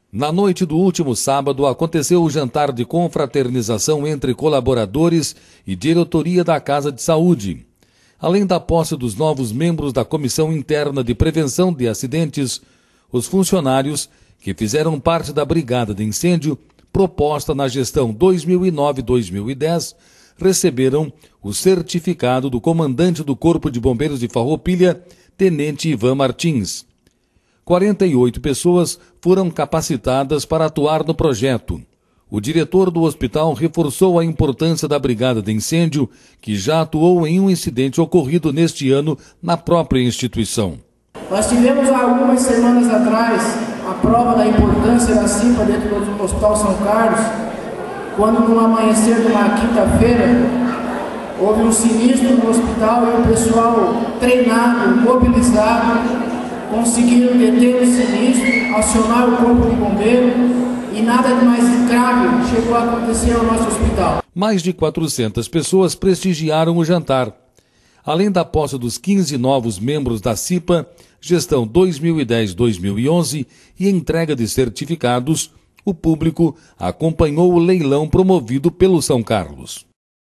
Na noite do último sábado, aconteceu o jantar de confraternização entre colaboradores e diretoria da Casa de Saúde. Além da posse dos novos membros da Comissão Interna de Prevenção de Acidentes, os funcionários que fizeram parte da Brigada de Incêndio, proposta na gestão 2009-2010, receberam o certificado do comandante do Corpo de Bombeiros de Farroupilha, Tenente Ivan Martins. 48 pessoas foram capacitadas para atuar no projeto. O diretor do hospital reforçou a importância da Brigada de Incêndio, que já atuou em um incidente ocorrido neste ano na própria instituição. Nós tivemos há algumas semanas atrás a prova da importância da CIPA dentro do Hospital São Carlos, quando no amanhecer de uma quinta-feira houve um sinistro no hospital e o pessoal treinado, mobilizado, conseguiram deter o sinistro, acionar o corpo de bombeiro e nada de mais grave chegou a acontecer ao nosso hospital. Mais de 400 pessoas prestigiaram o jantar. Além da posse dos 15 novos membros da CIPA, gestão 2010-2011 e entrega de certificados, o público acompanhou o leilão promovido pelo São Carlos.